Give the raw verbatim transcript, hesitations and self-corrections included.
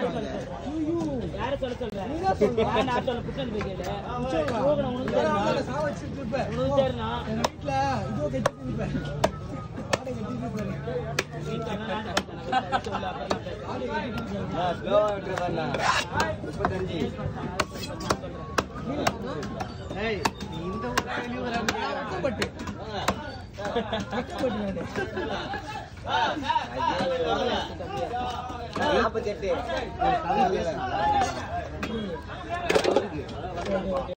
யார சொல்ல சொல்ற நீ தான் சொல்ற நான் சொல்ல புத்தன் போய்க்கல போகணும் உனக்கு தெரியும் சா வச்சிட்டு இருப்ப உனக்கு தெரியும் என் வீட்ல இதோ கட்டிட்டு இருப்பேன் பாடை கட்டிட்டு இருப்பேன் நீ சொன்னா நான் சொல்ல அப்புறம் பாடை கட்டிட்டு இருப்பேன் நான் ஸ்லோவா விட்டுறேன்னா முப்பத்தஞ்சு ஏய் நீ இந்த ஒரு கேள்வி வராம பட்டு பட்டு நாற்பத்தி எட்டு